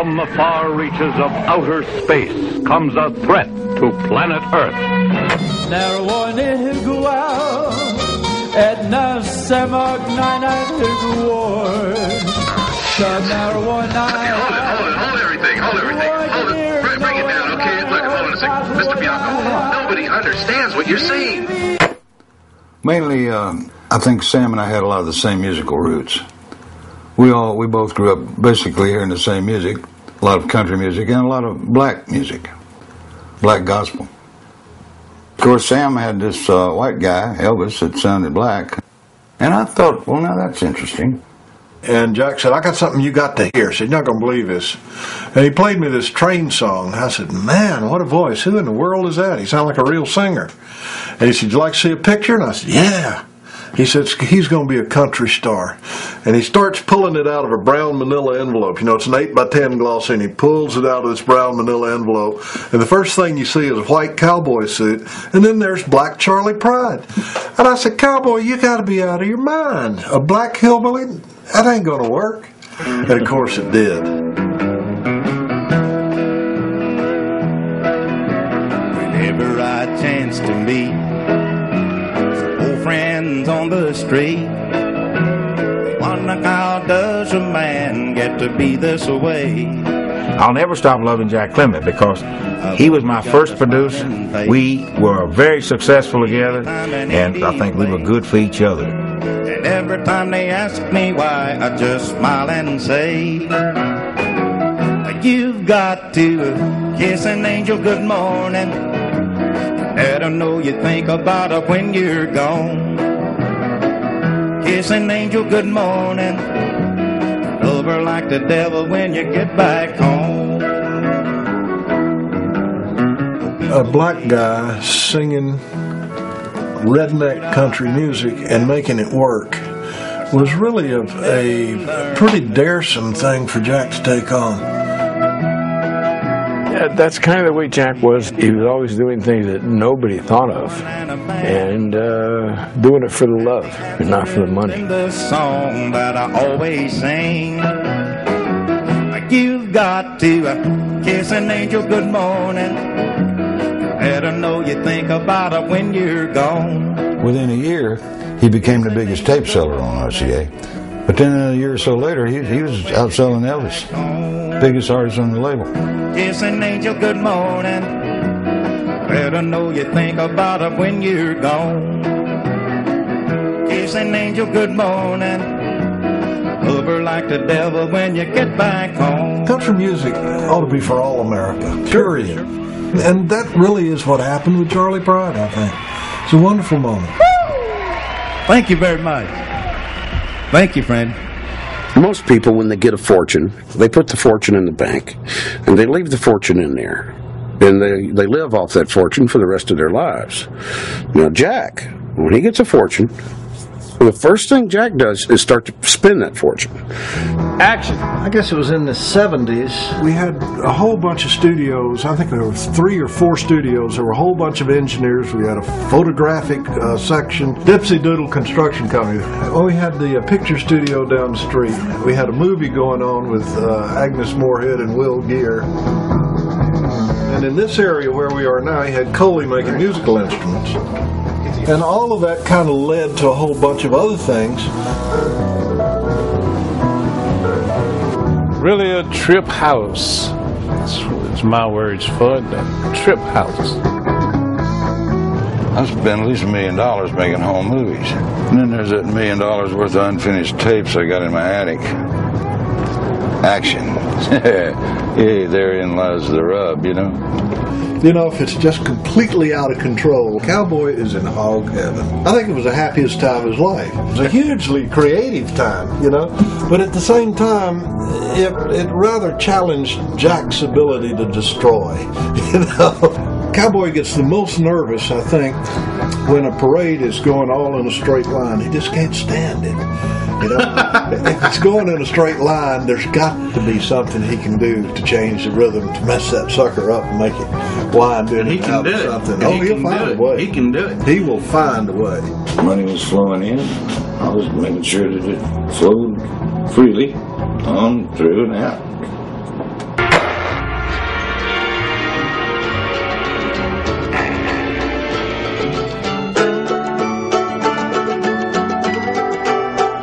From the far reaches of outer space comes a threat to planet Earth. Hold everything. Bring it down, okay? Look, hold on a second. Mr. Bianco, nobody understands what you're saying. Mainly, I think Sam and I had a lot of the same musical roots. We both grew up basically hearing the same music, a lot of country music and a lot of black music, black gospel. Of course, Sam had this white guy, Elvis, that sounded black. And I thought, well, now that's interesting. And Jack said, I got something you got to hear. I said, you're not going to believe this. And he played me this Train song. I said, man, what a voice. Who in the world is that? He sounded like a real singer. And he said, you like to see a picture? And I said, yeah. He said, he's going to be a country star. And he starts pulling it out of a brown manila envelope. You know, it's an 8x10 glossy, and he pulls it out of this brown manila envelope. And the first thing you see is a white cowboy suit. And then there's Black Charlie Pride. And I said, cowboy, you got to be out of your mind. A black hillbilly? That ain't going to work. And, of course, it did. Whenever I chance to meet old friends on the street, wonder how does a man get to be this way? I'll never stop loving Jack Clement because he was my first producer. We were very successful together, and I think we were good for each other. And every time they ask me why, I just smile and say, you've got to kiss an angel good morning. Let her know you think about her when you're gone. Kiss an angel good morning. Love her like the devil when you get back home. A black guy singing redneck country music and making it work was really a pretty daresome thing for Jack to take on. Yeah, that's kind of the way Jack was. He was always doing things that nobody thought of and doing it for the love and not for the money. The song that I always sing, you've got to kiss an angel good morning. Let her know you think about her when you're gone. Within a year, he became the biggest tape seller on RCA. But then a year or so later, he was outselling Elvis, biggest artist on the label. Kiss an angel good morning. Let her know you think about her when you're gone. Kiss an angel good morning. Love her like the devil when you get back home. Country music ought to be for all America, period. And that really is what happened with Charlie Pride, I think. It's a wonderful moment. Thank you very much. Thank you, friend. Most people, when they get a fortune, they put the fortune in the bank, and they leave the fortune in there. And they live off that fortune for the rest of their lives. Now, Jack, when he gets a fortune, the first thing Jack does is start to spend that fortune. Action. I guess it was in the 70s. We had a whole bunch of studios. I think there were 3 or 4 studios. There were a whole bunch of engineers. We had a photographic section. Dipsy Doodle Construction Company. Well, we had the picture studio down the street. We had a movie going on with Agnes Moorehead and Will Geer. And in this area where we are now, he had Coley making musical instruments. And all of that kind of led to a whole bunch of other things. Really a trip house. That's my words for it, a trip house. I spent at least $1 million making home movies. And then there's that $1 million worth of unfinished tapes I got in my attic. Action. Yeah, therein lies the rub, you know. You know, if it's just completely out of control, Cowboy is in hog heaven. I think it was the happiest time of his life. It was a hugely creative time, you know, but at the same time, it rather challenged Jack's ability to destroy, you know. Cowboy gets the most nervous, I think, when a parade is going all in a straight line. He just can't stand it. You know, if it's going in a straight line, there's got to be something he can do to change the rhythm, to mess that sucker up and make it wind in He can do it. Something. Oh, he'll find a way. He can do it. He will find a way. Money was flowing in. I was making sure that it flowed freely on, through, and out.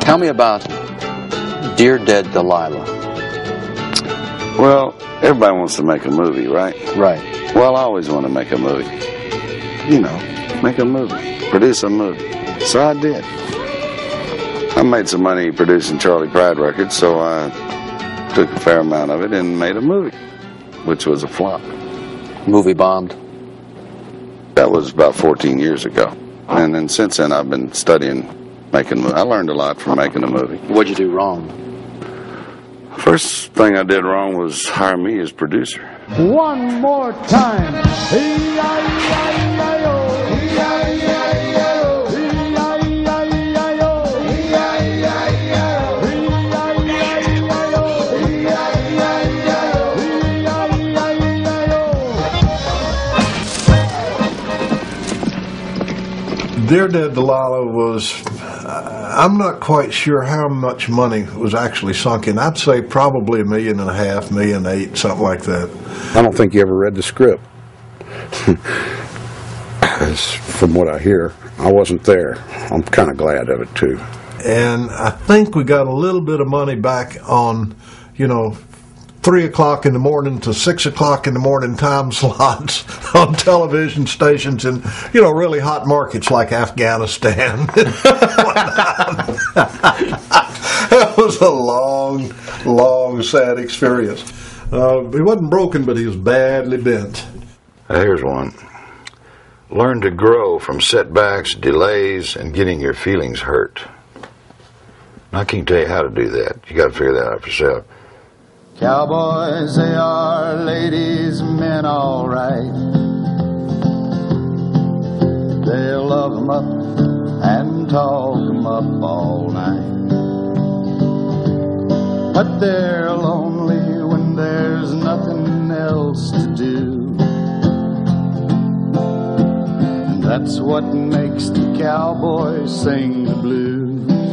Tell me about Dear Dead Delilah. Well, everybody wants to make a movie, right? Right. Well, I always want to make a movie. You know, make a movie, produce a movie. So I did. I made some money producing Charlie Pride records, so I took a fair amount of it and made a movie, which was a flop. Movie bombed? That was about 14 years ago. And then since then, I've been studying making movies. I learned a lot from making a movie. What'd you do wrong? First thing I did wrong was hire me as producer. One more time. Dear Dead Delilah was, I'm not quite sure how much money was actually sunk in. I'd say probably $1.5 million, $1.8 million, something like that. I don't think you ever read the script. From what I hear, I wasn't there. I'm kind of glad of it, too. And I think we got a little bit of money back on, 3 o'clock in the morning to 6 o'clock in the morning time slots on television stations in, really hot markets like Afghanistan. That was a long, long, sad experience. He wasn't broken, but he was badly bent. Here's one. Learn to grow from setbacks, delays, and getting your feelings hurt. I can't tell you how to do that. You got to figure that out for yourself. Cowboys, they are ladies, men, all right. They'll love 'em up and talk 'em up all night. But they're lonely when there's nothing else to do. And that's what makes the cowboy sing the blues.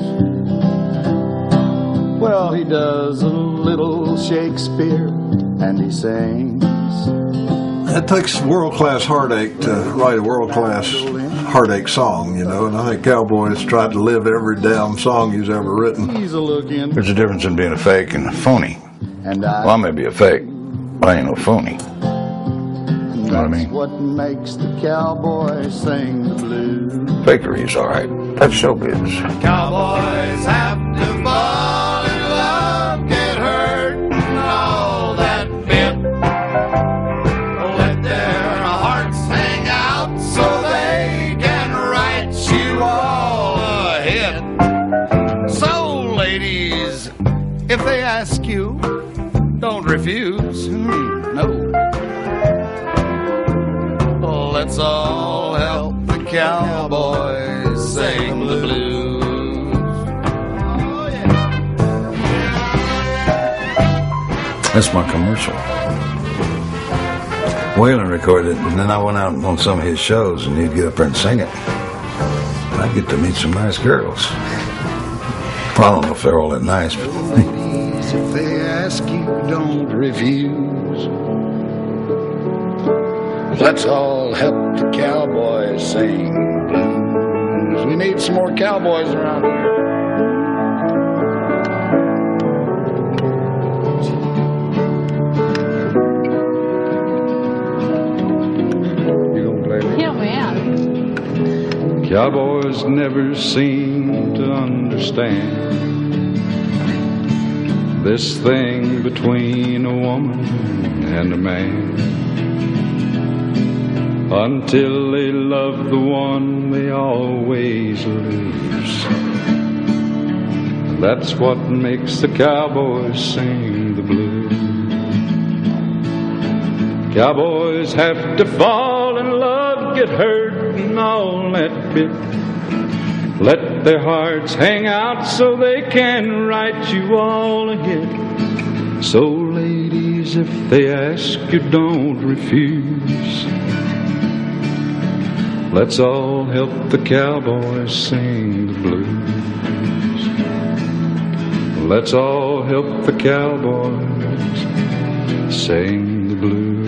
Well, he does a little Shakespeare and he sings. It takes world-class heartache to write a world-class heartache song, and I think Cowboys tried to live every damn song he's ever written. There's a difference in being a fake and a phony. Well, I may be a fake, but I ain't no phony. You know what I mean? What makes the cowboy sing the blues. Fakery's all right. That's showbiz. Cowboys have to fall in love, get hurt, and all that bit. Let their hearts hang out so they can write you all a hit. So, ladies, if they ask you, don't refuse. No. Let's all help the cowboys sing the blues. Oh, yeah. That's my commercial. Waylon recorded it, and then I went out on some of his shows, and he'd get up there and sing it. And I get to meet some nice girls. Well, I don't know if they're all that nice, but... Ladies, if they ask you, don't refuse. Let's all help the cowboys sing blues. We need some more cowboys around here. You gonna play me? Yeah, man. Cowboys never seem to understand this thing between a woman and a man. Until they love the one they always lose. That's what makes the cowboys sing the blues. Cowboys have to fall in love, get hurt, and all that bit. Let their hearts hang out so they can write you all a hit. So ladies, if they ask you, don't refuse. Let's all help the cowboys sing the blues. Let's all help the cowboys sing the blues.